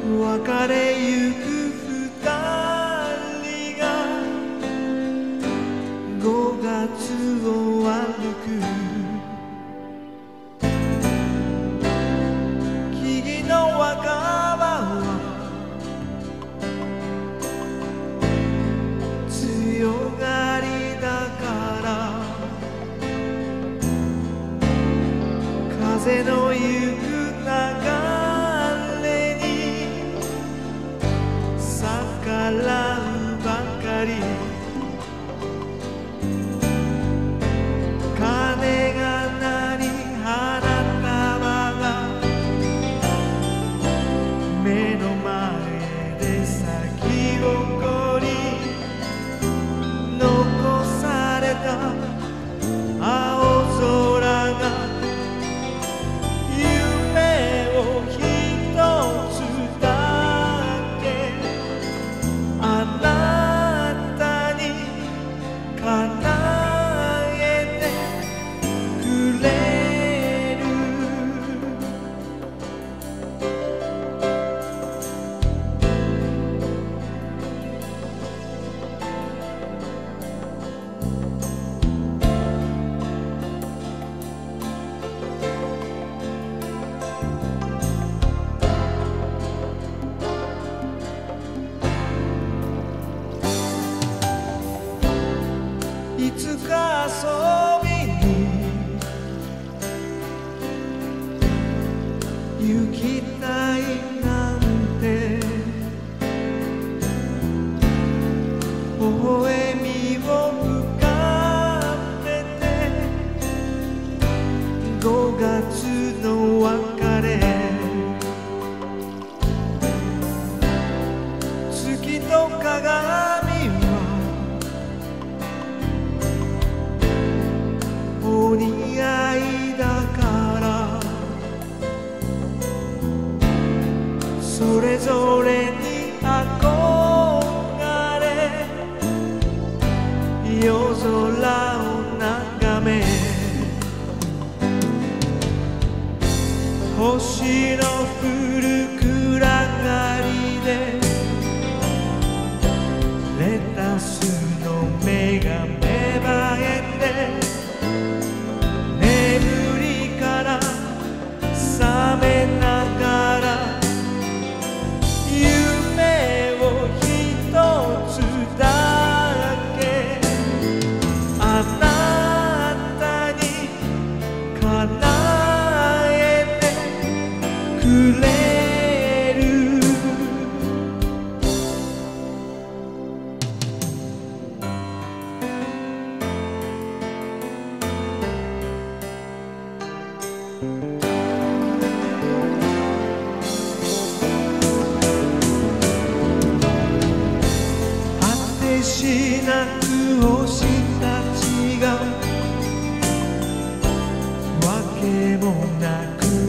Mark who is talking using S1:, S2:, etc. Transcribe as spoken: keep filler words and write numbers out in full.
S1: 別れゆく二人が五月を歩く。木々の若葉は強がりだから風のゆく流れに逆らうばかり。鐘が鳴り花束が目の前で咲き誇り残された青空がいつか遊びに行きたいなんて微笑みを浮かべてごがつの別れ月と鏡お似合いだからそれぞれに憧れ夜空を眺め星の降る暗がりでレタスの芽が芽生えて覚めながら夢を一つだけあなたに叶えてくれる。しなく星たちがわけもなく